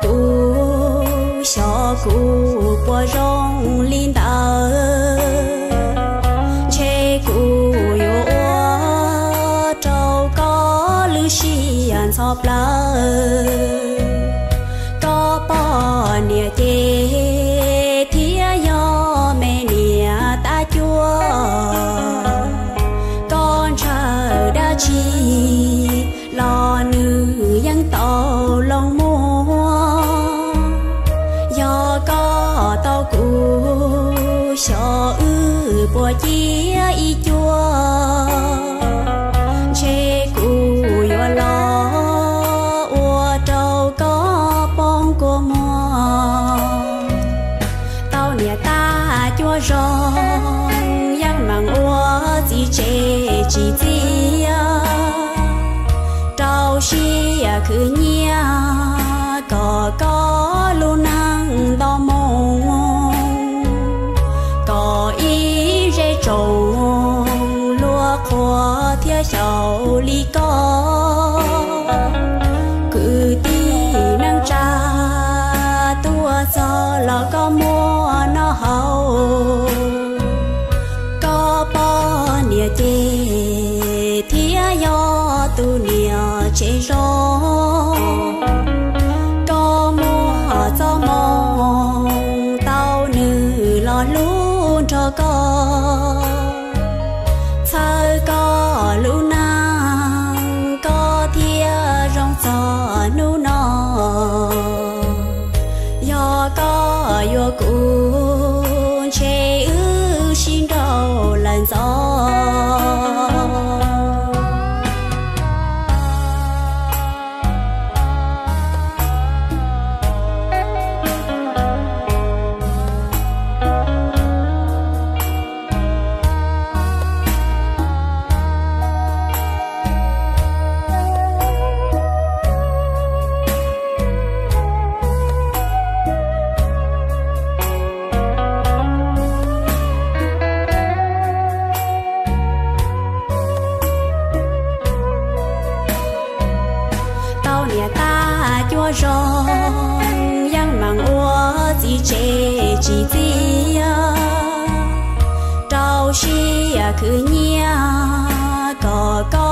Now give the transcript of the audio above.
小姑不容领导，切姑有我找个路西安操不了，个把年的天要每年大脚，con chờ đã chi lo nữ dân tàu lòng mua do có tàu cũ sợ ư bùa chia y chua chê cũ yo lo ua trâu có bông của mùa tàu nhà ta chua rong yang mang ua chỉ chê chỉ trâu xia cứ nhia có lu năng đo mông có ý rễ trồng lúa khoa theo sầu ly có cứ đi năng cha tua cho lo có mua nó hậu có bao nhiêu chê thía yo tu nhiều chê rô có mua cho mong tao nữ lo luôn cho có lũ nàng có thía rong gió nu nọ yo có yo cu chê ư xin đầu lần gió rong yang mang ua chỉ chê chỉ trâu xia cứ nhia có